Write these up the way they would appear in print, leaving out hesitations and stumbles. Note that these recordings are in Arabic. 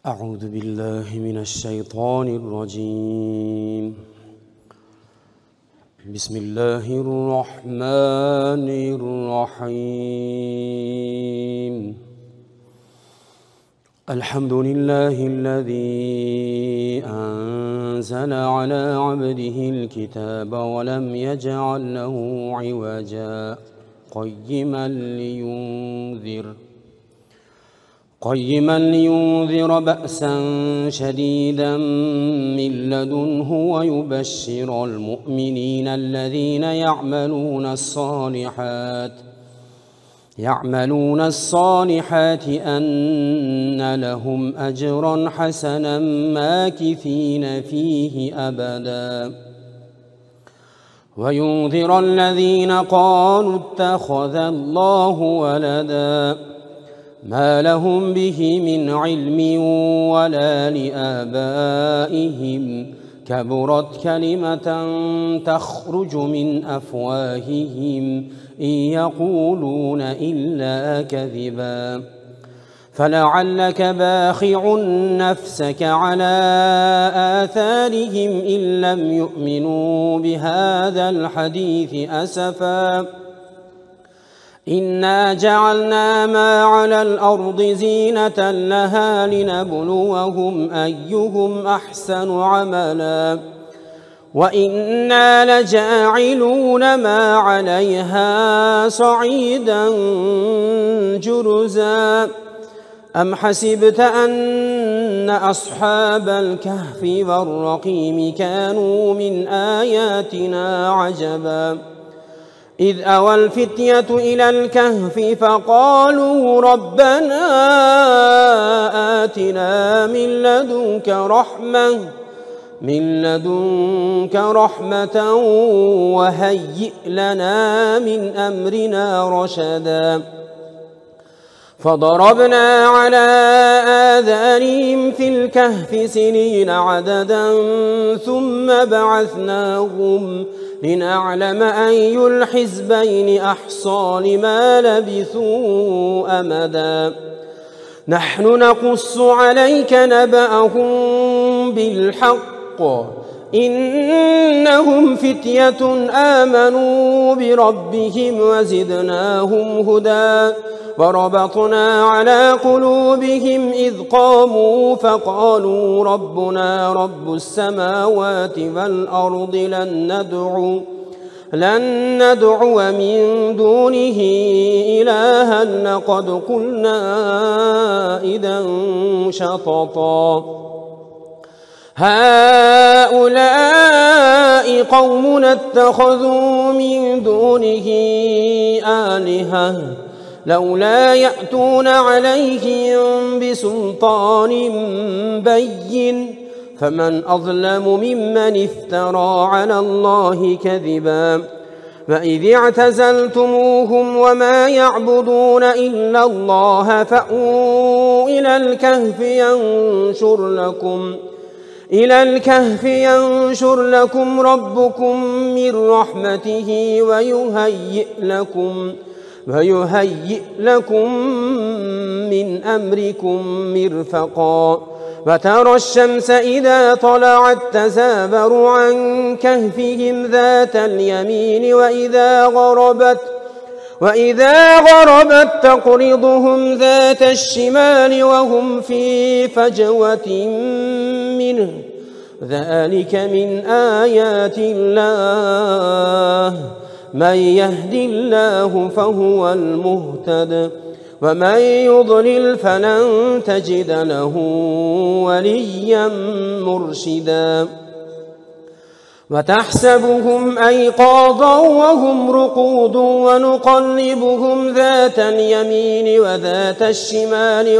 أعوذ بالله من الشيطان الرجيم. بسم الله الرحمن الرحيم. الحمد لله الذي أنزل على عبده الكتاب ولم يجعل له عوجا قيما لينذر بأسا شديدا من لدنه ويبشر المؤمنين الذين يعملون الصالحات أن لهم أجرا حسنا ماكثين فيه أبدا، وينذر الذين قالوا اتخذ الله ولدا ما لهم به من علم ولا لآبائهم، كبرت كلمة تخرج من أفواههم إن يقولون إلا كذبا، فلعلك باخع نفسك على آثارهم إن لم يؤمنوا بهذا الحديث أسفا. إنا جعلنا ما على الأرض زينة لها لنبلوهم أيهم أحسن عملا، وإنا لجاعلون ما عليها صعيدا جرزا. أم حسبت أن أصحاب الكهف والرقيم كانوا من آياتنا عجبا، إذ أوى الفتية إلى الكهف فقالوا ربنا آتنا من لدنك رحمة وهيئ لنا من أمرنا رشدا. فضربنا على آذانهم في الكهف سنين عددا ثم بعثناهم لنعلم أي الحزبين أحصى لما لبثوا أمدا. نحن نقص عليك نبأهم بالحق، إنهم فتية آمنوا بربهم وزدناهم هدى. وربطنا على قلوبهم إذ قاموا فقالوا ربنا رب السماوات والأرض لن ندعو من دونه إلها لقد قلنا إذا شططا. هؤلاء قومنا اتخذوا من دونه آلهة لولا يأتون عليهم بسلطان بين، فمن أظلم ممن افترى على الله كذبا. فإذ اعتزلتموهم وما يعبدون إلا الله فأووا إلى الكهف ينشر لكم ربكم من رحمته ويهيئ لكم من أمركم مرفقا. وترى الشمس إذا طلعت تزاور عن كهفهم ذات اليمين وإذا غربت تقرضهم ذات الشمال وهم في فجوة منه، ذلك من آيات الله، من يهد الله فهو المهتد ومن يضلل فلن تجد له وليا مرشدا. وتحسبهم أيقاظا وهم رقود ونقلبهم ذات اليمين وذات الشمال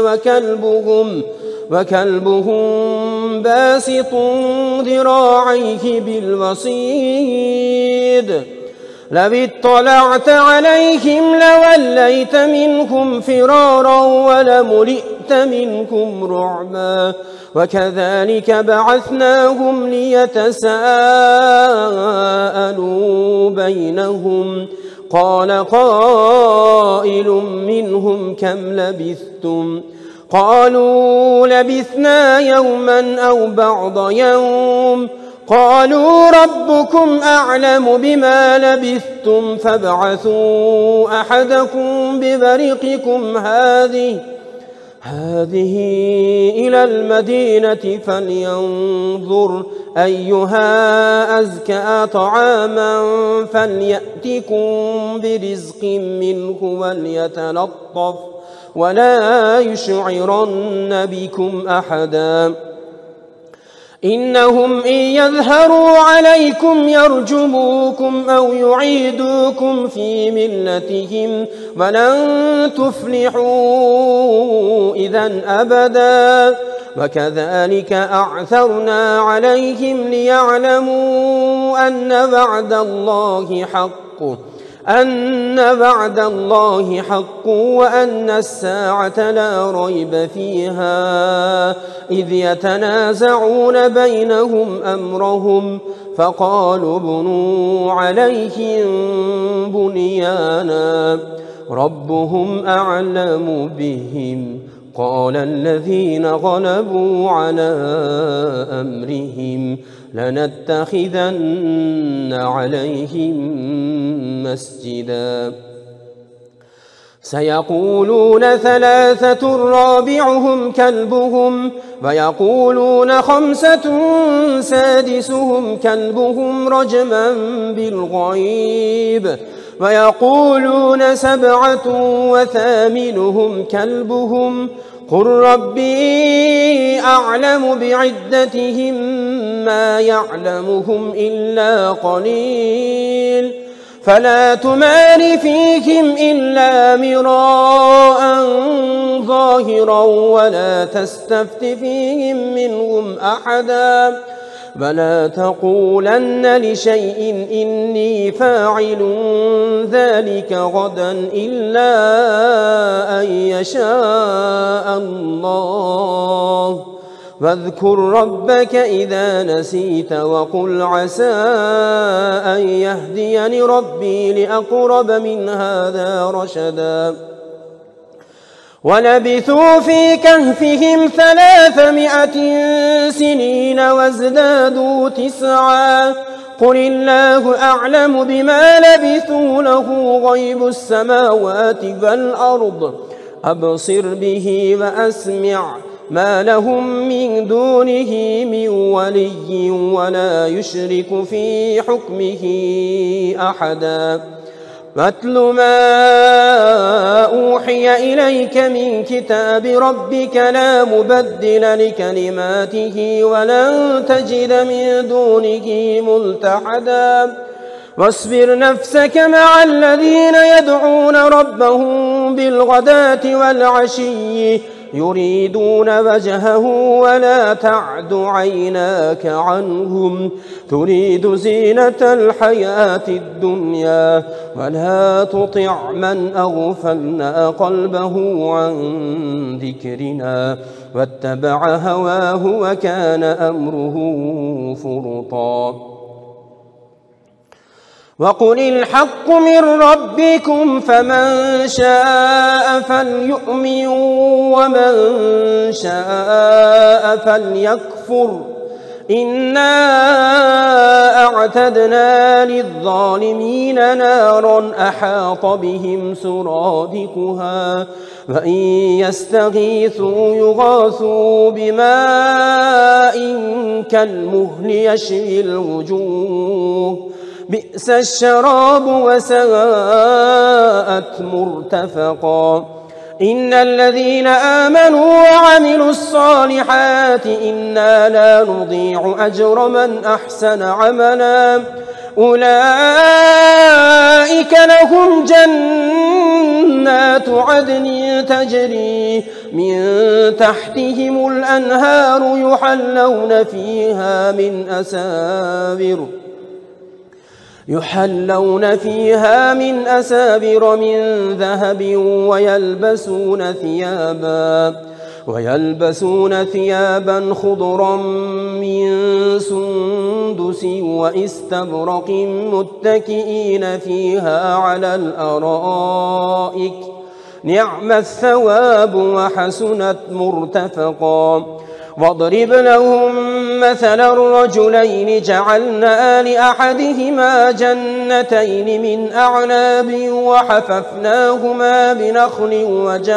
وكلبهم باسط ذراعيه بالوصيد. لو اطلعت عليهم لوليت منهم فرارا ولملئت منهم رعبا. وكذلك بعثناهم ليتساءلوا بينهم، قال قائل منهم كم لبثتم قالوا لبثنا يوما أو بعض يوم قالوا ربكم أعلم بما لبثتم فابعثوا أحدكم ببرقكم هذه إلى المدينة فلينظر أيها أزكى طعاما فليأتكم برزق منه وليتلطف ولا يشعرن بكم أحدا إنهم إن يظهروا عليكم يرجموكم أو يعيدوكم في ملتهم ولن تفلحوا إذا أبدا وكذلك أعثرنا عليهم ليعلموا أن وعد الله حق وأن الساعة لا ريب فيها إذ يتنازعون بينهم أمرهم فقالوا ابنوا عليهم بنيانا ربهم أعلم بهم قال الذين غلبوا على أمرهم لنتخذن عليهم مسجدا سيقولون 3 رابعهم كلبهم ويقولون 5 سادسهم كلبهم رجما بالغيب ويقولون 7 وثامنهم كلبهم قل ربي أعلم بعدتهم ما يعلمهم إلا قليل فلا تمار فيهم إلا مراء ظاهرا ولا تستفت فيهم منهم أحدا ولا تقولن لشيء إني فاعل ذلك غدا إلا أن يشاء الله واذكر ربك إذا نسيت وقل عسى أن يهديني ربي لأقرب من هذا رشدا ولبثوا في كهفهم 300 سنين وازدادوا 9 قل الله أعلم بما لبثوا له غيب السماوات والأرض أبصر به وأسمع ما لهم من دونه من ولي ولا يشرك في حكمه أحدا واتل ما أوحي إليك من كتاب ربك لا مبدل لكلماته ولن تجد من دونه ملتحدا واصبر نفسك مع الذين يدعون ربهم بالغداة والعشي يريدون وجهه ولا تعد عيناك عنهم تريد زينة الحياة الدنيا ولا تطع من أغفلنا قلبه عن ذكرنا واتبع هواه وكان أمره فرطا وقل الحق من ربكم فمن شاء فليؤمن ومن شاء فليكفر إنا أعتدنا للظالمين نارا أحاط بهم سرادقها وإن يستغيثوا يغاثوا بماء كالمهل يشوي الوجوه بئس الشراب وساءت مرتفقا إن الذين آمنوا وعملوا الصالحات إنا لا نضيع أجر من أحسن عملا أولئك لهم جنات عدن تجري من تحتهم الأنهار يحلون فيها من أسابر من ذهب ويلبسون ثيابا خضرا من سندس وإستبرق متكئين فيها على الأرائك نعم الثواب وحسنت مرتفقا. واضرب لهم مثل الرجلين جعلنا لأحدهما جنتين من أعناب وحففناهما بنخل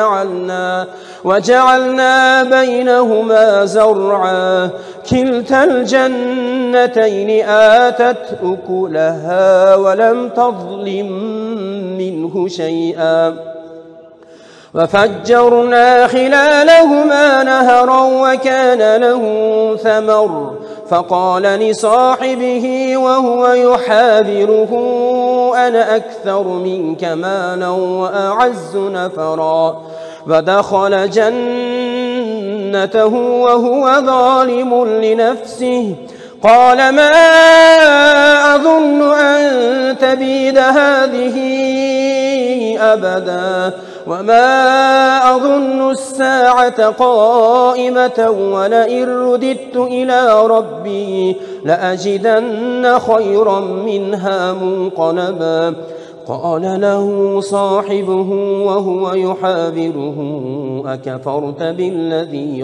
وجعلنا بينهما زرعا كلتا الجنتين آتت أكلها ولم تظلم منه شيئا وفجرنا خلالهما نهرا وكان له ثمر فقال لصاحبه وهو يحاذره أنا أكثر منك مالا وأعز نفرا فدخل جنته وهو ظالم لنفسه قال ما أظن أن تبيد هذه أبدا وما أظن الساعة قائمة ولئن رددت إلى ربي لأجدن خيرا منها منقلبا. قال له صاحبه وهو يحاذره أكفرت بالذي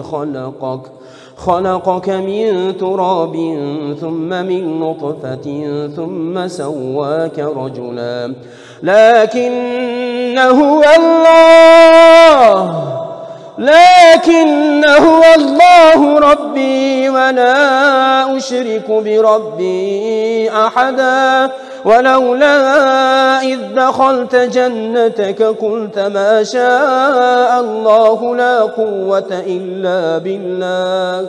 خلقك من تراب ثم من نطفة ثم سواك رجلا لكن هو الله ربي ولا أشرك بربي أحدا ولولا إذ دخلت جنتك قلت ما شاء الله لا قوة إلا بالله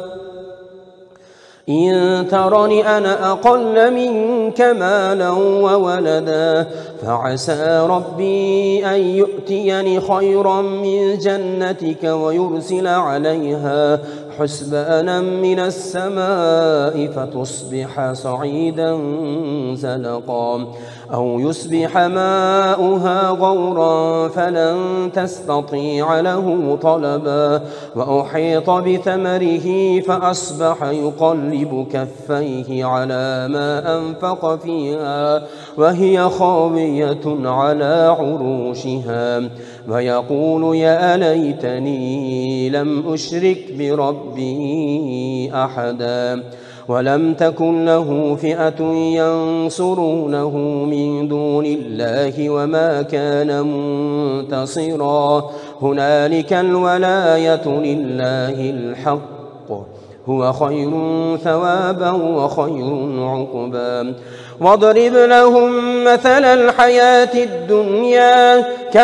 إن ترني أنا أقل منك مالا وولدا فعسى ربي أن يؤتيني خيرا من جنتك ويرسل عليها حسبانا من السماء فتصبح صعيدا زلقا أو يصبح ماؤها غورا فلن تستطيع له طلبا وأحيط بثمره فأصبح يقلب كفيه على ما أنفق فيها وهي خاوية على عروشها ويقول يا ليتني لم أشرك بربي أحدا ولم تكن له فئة ينصرونه من دون الله وما كان منتصرا هنالك الولاية لله الحق هو خير ثوابا وخير عقبا. واضرب لهم مثل الحياة الدنيا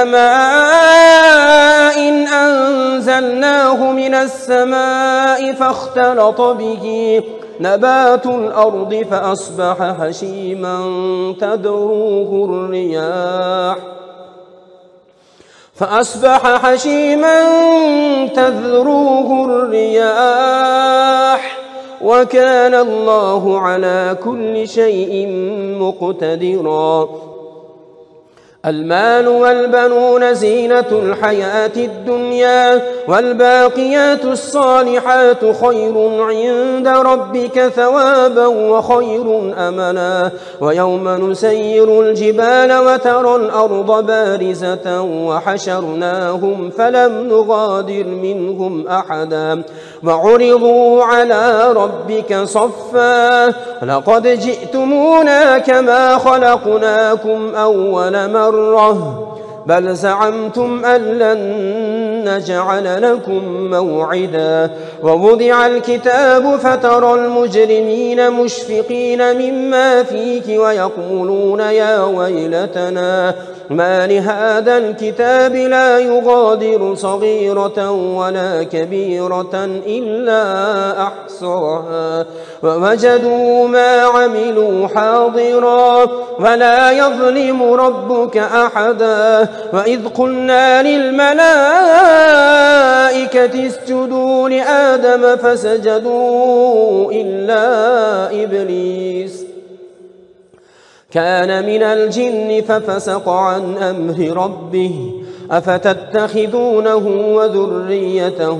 كماء إن أنزلناه من السماء فاختلط به نبات الأرض فأصبح هشيما تذروه الرياح وكان الله على كل شيء مقتدرا. المال والبنون زينة الحياة الدنيا والباقيات الصالحات خير عند ربك ثوابا وخير أملا. ويوم نسير الجبال وترى الأرض بارزة وحشرناهم فلم نغادر منهم أحدا وعرضوا على ربك صفا لقد جئتمونا كما خلقناكم أول مرة بل زعمتم أن لن نجعل لكم موعدا. ووضع الكتاب فترى المجرمين مشفقين مما فيه ويقولون يا ويلتنا ما لهذا الكتاب لا يغادر صغيرة ولا كبيرة إلا أحصاها ووجدوا ما عملوا حاضرا ولا يظلم ربك أحدا. وإذ قلنا للملائكة اسجدوا لآدم فسجدوا إلا إبليس كان من الجن ففسق عن أمر ربه أفتتخذونه وذريته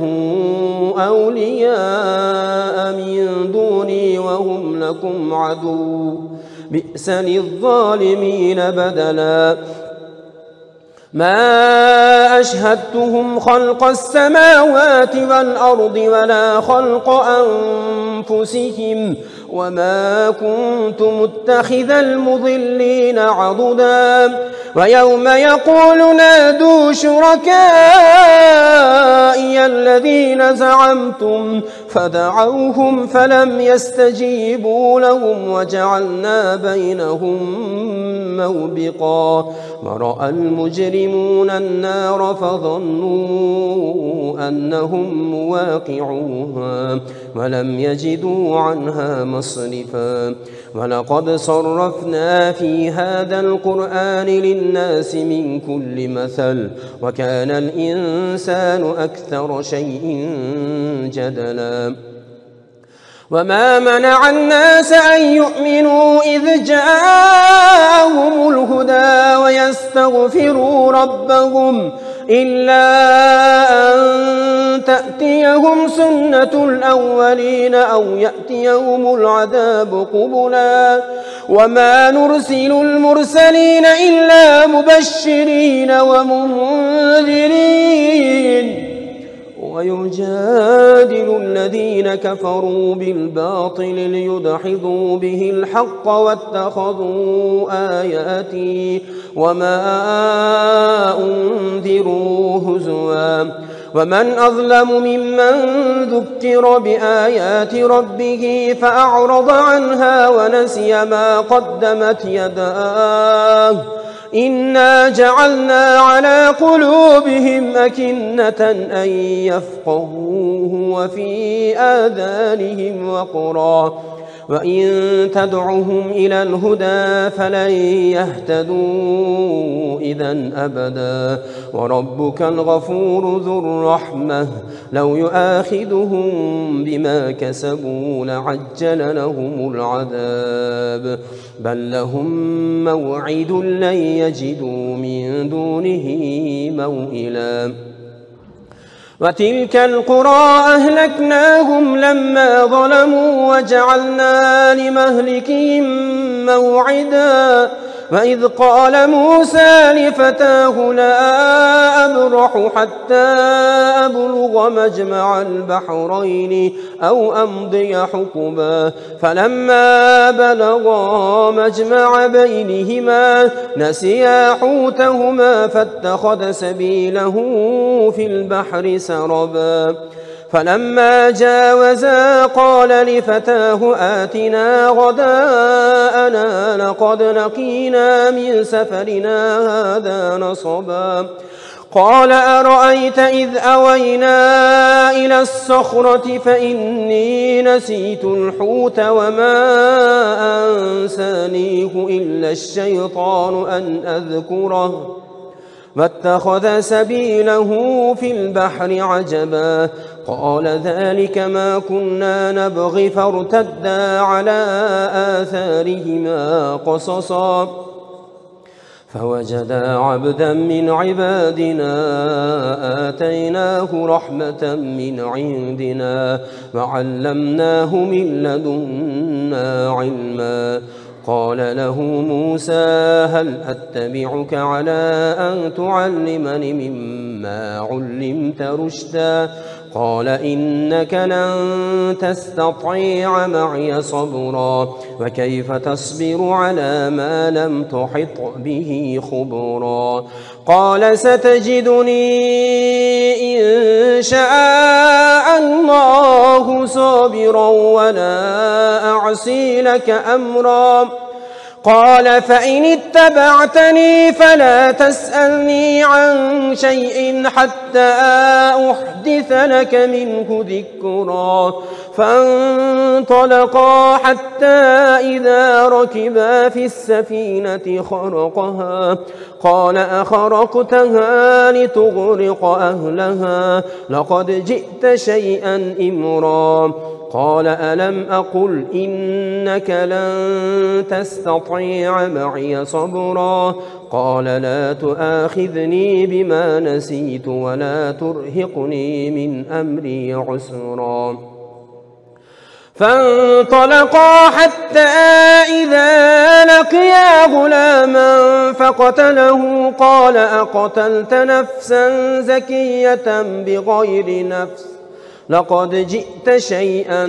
أولياء من دوني وهم لكم عدو بئس للظالمين بدلا. ما أشهدتهم خلق السماوات والأرض ولا خلق أنفسهم وما كنت متخذ المضلين عضدا ويوم يقول نادوا شركائي الذين زعمتم فدعوهم فلم يستجيبوا لهم وجعلنا بينهم موبقا ورأى المجرمون النار فظنوا أنهم مواقعوها ولم يجدوا عنها مصرفا ولقد صرفنا في هذا القرآن للناس من كل مثل وكان الإنسان أكثر شيء جدلا وما منع الناس أن يؤمنوا إذ جاءهم الهدى ويستغفروا ربهم إلا أن تأتيهم سنة الأولين أو يأتيهم العذاب قبلا وما نرسل المرسلين إلا مبشرين ومنذرين ويجادل الذين كفروا بالباطل ليدحضوا به الحق واتخذوا آياتي وما أنذروا هزوا ومن أظلم ممن ذكر بآيات ربه فأعرض عنها ونسي ما قدمت يداه إنا جعلنا على قلوبهم أكنة أن يفقهوه وفي آذانهم وقرا وإن تدعهم إلى الهدى فلن يهتدوا إذا أبدا وربك الغفور ذو الرحمة لو يؤاخذهم بما كسبوا لعجل لهم العذاب بل لهم موعد لن يجدوا من دونه موئلا وتلك القرى أهلكناهم لما ظلموا وجعلنا لمهلكهم موعدا وإذ قال موسى لفتاه لا أبرح حتى أبلغ مجمع البحرين أو أمضي حقبا فلما بلغا مجمع بينهما نسيا حوتهما فاتخذ سبيله في البحر سربا فلما جاوزا قال لفتاه آتنا غداءنا لقد لقينا من سفرنا هذا نصبا قال أرأيت إذ أوينا إلى الصخرة فإني نسيت الحوت وما أنسانيه إلا الشيطان أن أذكره واتخذ سبيله في البحر عجبا قال ذلك ما كنا نبغي فارتدا على آثارهما قصصا فوجدا عبدا من عبادنا آتيناه رحمة من عندنا وعلمناه من لدنا علما قال له موسى هل أتبعك على أن تعلمني مما علمت رشدا قال إنك لن تستطيع معي صبرا وكيف تصبر على ما لم تحط به خبرا قال ستجدني إن شاء الله صابرا ولا أعصي لك أمرا قال فإن اتبعتني فلا تسألني عن شيء حتى أحدث لك منه ذكرا فانطلقا حتى إذا ركبا في السفينة خرقها قال أخرقتها لتغرق أهلها لقد جئت شيئا إمرا قال ألم أقل إنك لن تستطيع معي صبرا قال لا تؤاخذني بما نسيت ولا ترهقني من أمري عسرا فانطلقا حتى إذا لقيا غلاما فقتله قال أقتلت نفسا زكية بغير نفس لقد جئت شيئا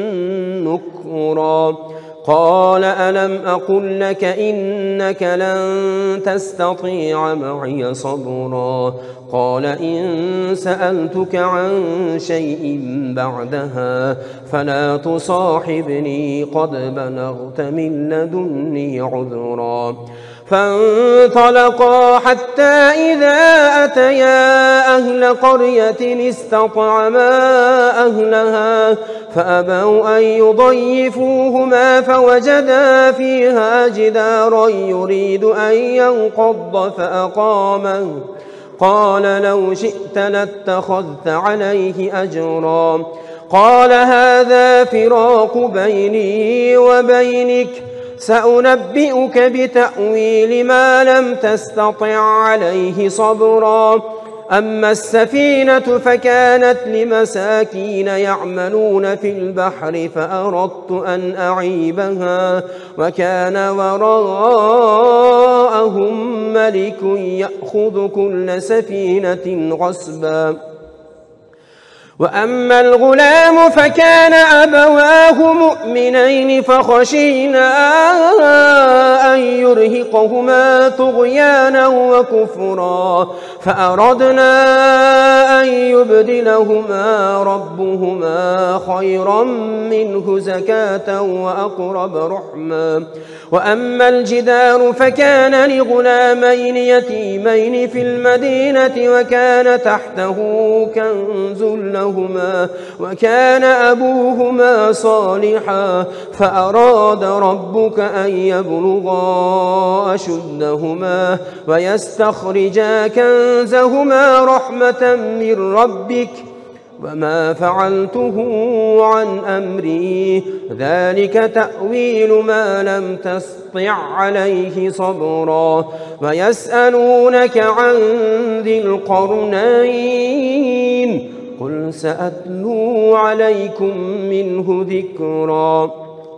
نكرا قال ألم أقل لك إنك لن تستطيع معي صبرا قال إن سألتك عن شيء بعدها فلا تصاحبني قد بلغت من لدني عذرا فانطلقا حتى إذا أتيا أهل قرية استطعما أهلها فأبوا أن يضيفوهما فوجدا فيها جدارا يريد أن ينقض فأقامه قال لو شئت لاتخذت عليه أجرا قال هذا فراق بيني وبينك سأنبئك بتأويل ما لم تستطع عليه صبرا أما السفينة فكانت لمساكين يعملون في البحر فأردت أن أعيبها وكان وراءهم ملك يأخذ كل سفينة غصبا وأما الغلام فكان أبواه مؤمنين فخشينا أن يرهقهما طغيانا وكفرا فأردنا أن يبدلهما ربهما خيرا منه زكاة وأقرب رحما وأما الجدار فكان لغلامين يتيمين في المدينة وكان تحته كنز لهما وكان أبوهما صالحا فأراد ربك أن يبلغا أشدهما ويستخرجا كنزهما رحمة من ربك وما فعلته عن أمري ذلك تأويل ما لم تستطع عليه صبرا ويسألونك عن ذي القرنين قل سأتلو عليكم منه ذكرا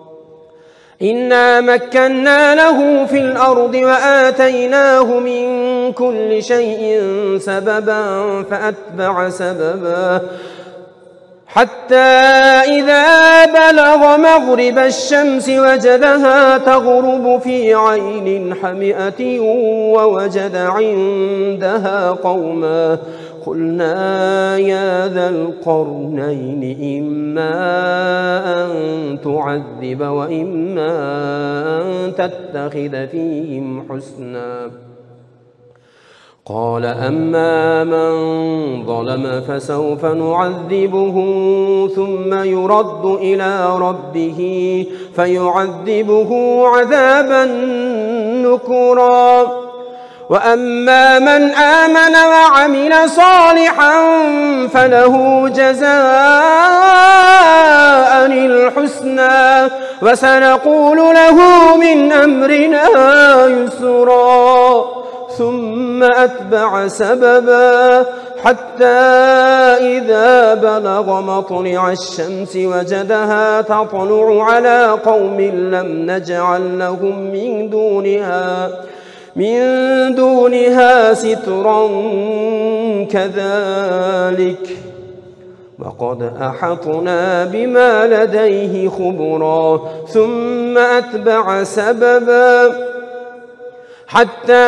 إنا مكنا له في الأرض وآتيناه من كل شيء سببا فأتبع سببا حتى إذا بلغ مغرب الشمس وجدها تغرب في عين حمئة ووجد عندها قوما قلنا يا ذا القرنين إما أن تعذب وإما أن تتخذ فيهم حسنا قال أما من ظلم فسوف نعذبه ثم يرد إلى ربه فيعذبه عذابا نكرا وأما من آمن وعمل صالحا فله جزاء الحسنى وسنقول له من أمرنا يسرا ثم أتبع سببا حتى إذا بلغ مطلع الشمس وجدها تطلع على قوم لم نجعل لهم من دونها سترا كذلك وقد أحطنا بما لديه خبرا ثم أتبع سببا حتى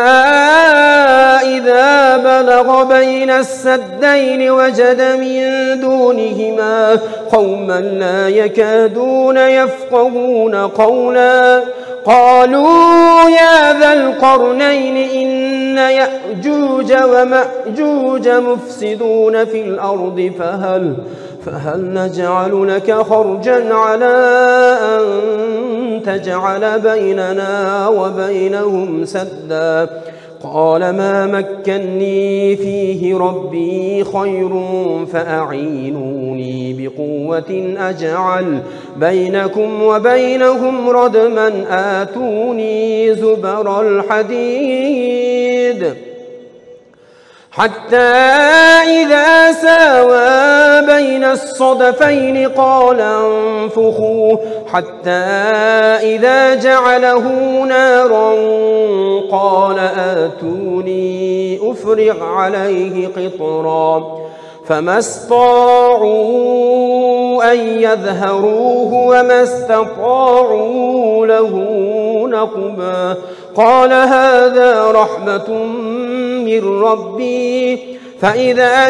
إذا بلغ بين السدين وجد من دونهما قوما لا يكادون يفقهون قولا قالوا يا ذا القرنين إن يأجوج ومأجوج مفسدون في الأرض فهل نجعل لك خرجا على أن تجعل بيننا وبينهم سدا قال ما مكني فيه ربي خير فأعينوني بقوة أجعل بينكم وبينهم ردما آتوني زبر الحديد حتى إذا ساوى بين الصدفين قال انفخوا حتى إذا جعله نارا قال آتوني أفرغ عليه قطرا فما استطاعوا أن يظهروه وما استطاعوا له نقبا قال هذا رحمة من ربي فإذا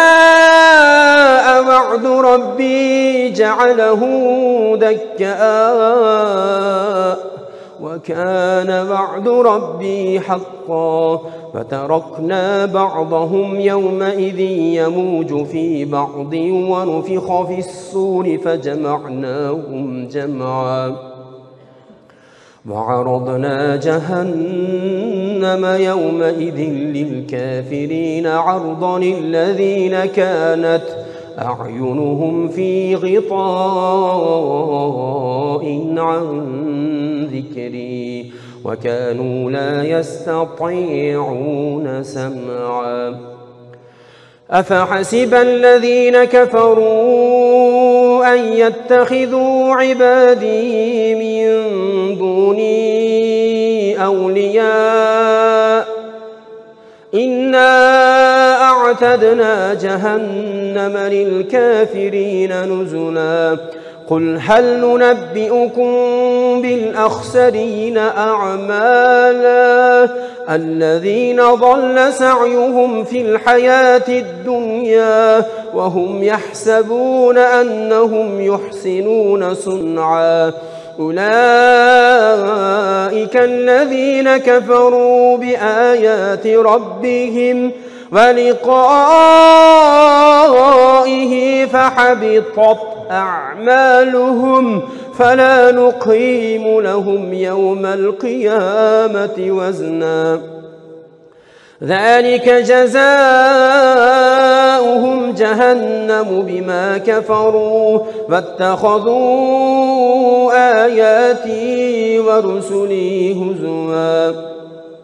جاء وعد ربي جعله دكا وكان وعد ربي حقا فتركنا بعضهم يومئذ يموج في بعض ونفخ في الصور فجمعناهم جمعا وعرضنا جهنم يومئذ للكافرين عرضا الذين كانت أعينهم في غطاء عن ذكري وكانوا لا يستطيعون سمعا أفحسب الذين كفروا أن يتخذوا عبادي من دوني أولياء إنا أعتدنا جهنم للكافرين نزلا قل هل ننبئكم بالأخسرين أعمالا الذين ضل سعيهم في الحياة الدنيا وهم يحسبون أنهم يحسنون صنعا أولئك الذين كفروا بآيات ربهم ولقائه فحبطت أعمالهم فلا نقيم لهم يوم القيامة وزنا ذلك جزاؤهم جهنم بما كفروا واتخذوا آياتي ورسلي هزوا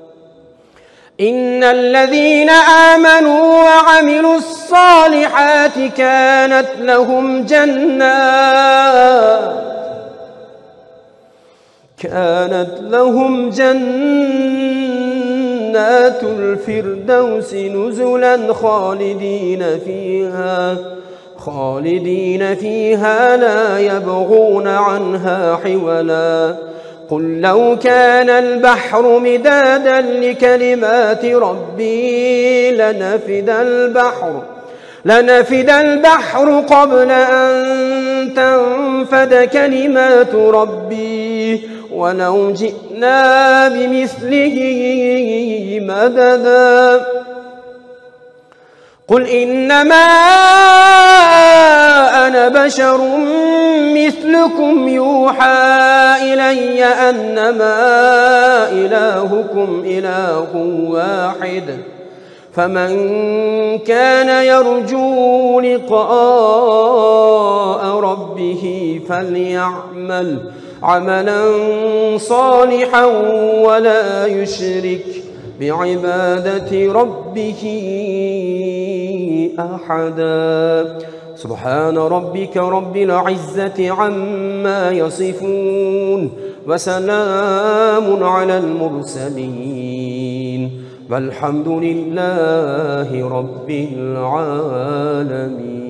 إن الذين آمنوا وعملوا الصالحات كانت لهم جنات الفردوس نزلا خالدين فيها لا يبغون عنها حولا قل لو كان البحر مدادا لكلمات ربي لنفد البحر قبل أن تنفد كلمات ربي ولو جئنا بمثله مددا قل إنما أنا بشر مثلكم يوحى إلي أنما إلهكم إله واحد فمن كان يرجو لقاء ربه فليعمل عملا صالحا ولا يشرك بعبادة ربه أحدا سبحان ربك رب العزة عما يصفون وسلام على المرسلين والحمد لله رب العالمين.